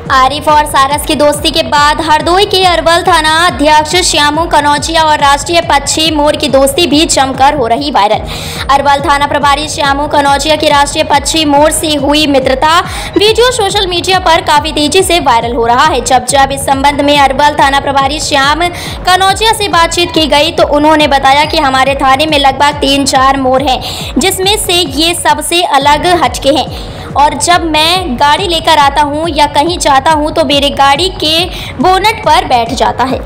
आरिफ और सारस की दोस्ती के बाद हरदोई के अरवल थाना अध्यक्ष श्यामू कनौजिया और राष्ट्रीय पक्षी मोर की दोस्ती भी जमकर हो रही वायरल। अरवल थाना प्रभारी श्यामू कनौजिया की राष्ट्रीय पक्षी मोर से हुई मित्रता वीडियो सोशल मीडिया पर काफी तेजी से वायरल हो रहा है। जब इस संबंध में अरवल थाना प्रभारी श्याम कनौजिया से बातचीत की गई तो उन्होंने बताया कि हमारे थाने में लगभग 3-4 मोर हैं, जिसमें से ये सबसे अलग हटके हैं और जब मैं गाड़ी लेकर आता हूँ या कहीं जाता हूँ तो मेरे गाड़ी के बोनट पर बैठ जाता है।